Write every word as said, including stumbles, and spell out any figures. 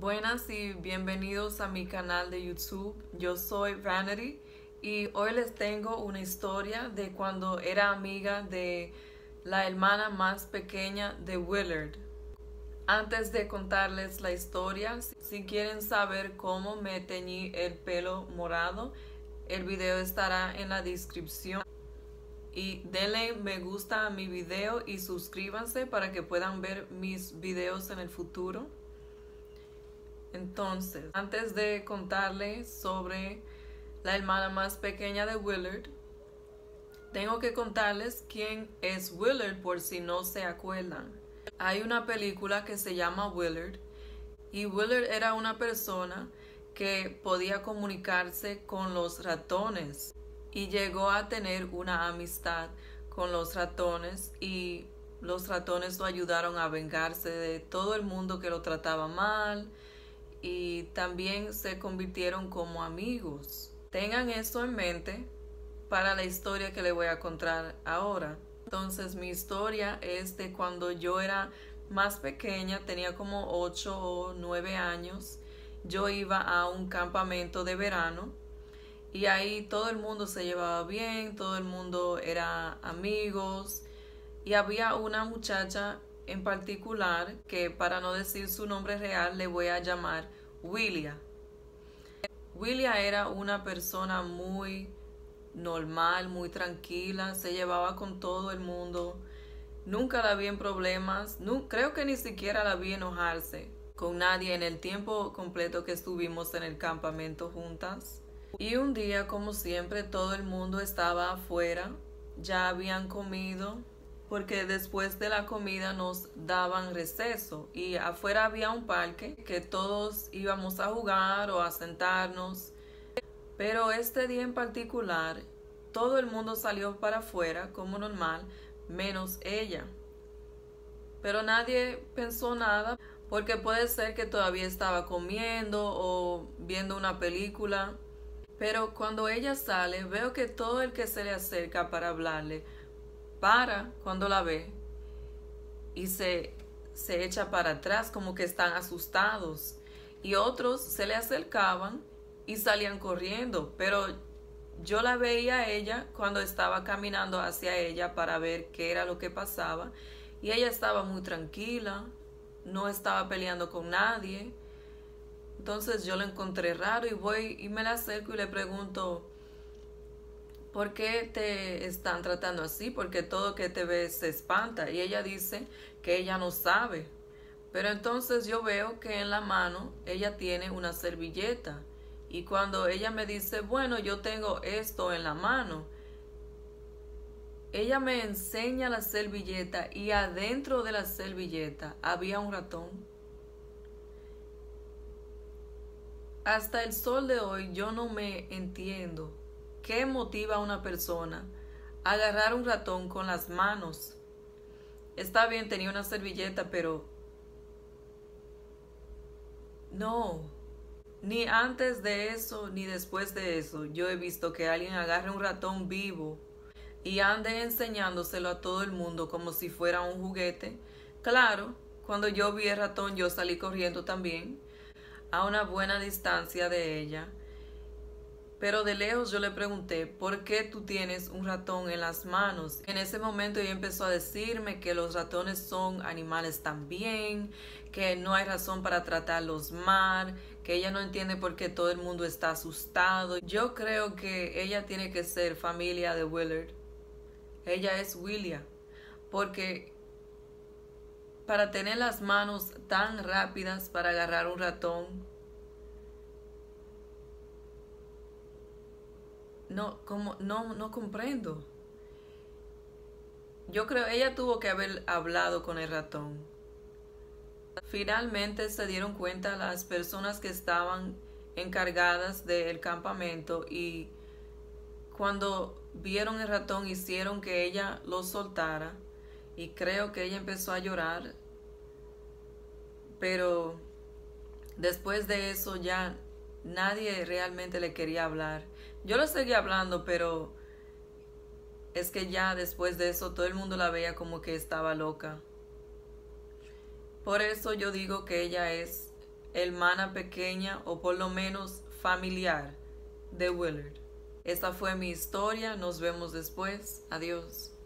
Buenas y bienvenidos a mi canal de YouTube. Yo soy Vanity y hoy les tengo una historia de cuando era amiga de la hermana más pequeña de Willard. Antes de contarles la historia, si quieren saber cómo me teñí el pelo morado, el video estará en la descripción. Y denle me gusta a mi video y suscríbanse para que puedan ver mis videos en el futuro. Entonces, antes de contarles sobre la hermana más pequeña de Willard, tengo que contarles quién es Willard por si no se acuerdan. Hay una película que se llama Willard y Willard era una persona que podía comunicarse con los ratones y llegó a tener una amistad con los ratones y los ratones lo ayudaron a vengarse de todo el mundo que lo trataba mal. Y también se convirtieron como amigos. Tengan eso en mente para la historia que les voy a contar ahora. Entonces, mi historia es de cuando yo era más pequeña, tenía como ocho o nueve años. Yo iba a un campamento de verano y ahí todo el mundo se llevaba bien, todo el mundo era amigos. Y había una muchacha en particular que, para no decir su nombre real, le voy a llamar Willia. Willia era una persona muy normal, muy tranquila, se llevaba con todo el mundo, nunca la vi en problemas, no, creo que ni siquiera la vi enojarse con nadie en el tiempo completo que estuvimos en el campamento juntas. Y un día, como siempre, todo el mundo estaba afuera, ya habían comido, porque después de la comida nos daban receso y afuera había un parque que todos íbamos a jugar o a sentarnos. Pero este día en particular, todo el mundo salió para afuera como normal, menos ella. Pero nadie pensó nada, porque puede ser que todavía estaba comiendo o viendo una película. Pero cuando ella sale, veo que todo el que se le acerca para hablarle, para cuando la ve y se, se echa para atrás como que están asustados, y otros se le acercaban y salían corriendo, pero yo la veía a ella cuando estaba caminando hacia ella para ver qué era lo que pasaba y ella estaba muy tranquila, no estaba peleando con nadie. Entonces yo lo encontré raro y voy y me la acerco y le pregunto: ¿por qué te están tratando así? Porque todo que te ve se espanta. Y ella dice que ella no sabe. Pero entonces yo veo que en la mano ella tiene una servilleta. Y cuando ella me dice, bueno, yo tengo esto en la mano, ella me enseña la servilleta y adentro de la servilleta había un ratón. Hasta el sol de hoy yo no me entiendo ¿qué motiva a una persona a agarrar un ratón con las manos? Está bien, tenía una servilleta, pero no. Ni antes de eso, ni después de eso, yo he visto que alguien agarre un ratón vivo y ande enseñándoselo a todo el mundo como si fuera un juguete. Claro, cuando yo vi el ratón, yo salí corriendo también, a una buena distancia de ella. Pero de lejos yo le pregunté, ¿por qué tú tienes un ratón en las manos? En ese momento ella empezó a decirme que los ratones son animales también, que no hay razón para tratarlos mal, que ella no entiende por qué todo el mundo está asustado. Yo creo que ella tiene que ser familia de Willard. Ella es Willia, porque para tener las manos tan rápidas para agarrar un ratón, No, como, no, no comprendo. Yo creo ella tuvo que haber hablado con el ratón. Finalmente se dieron cuenta las personas que estaban encargadas del campamento y cuando vieron el ratón hicieron que ella lo soltara y creo que ella empezó a llorar. Pero después de eso ya nadie realmente le quería hablar. Yo le seguía hablando, pero es que ya después de eso todo el mundo la veía como que estaba loca. Por eso yo digo que ella es hermana pequeña o por lo menos familiar de Willard. Esta fue mi historia, nos vemos después, adiós.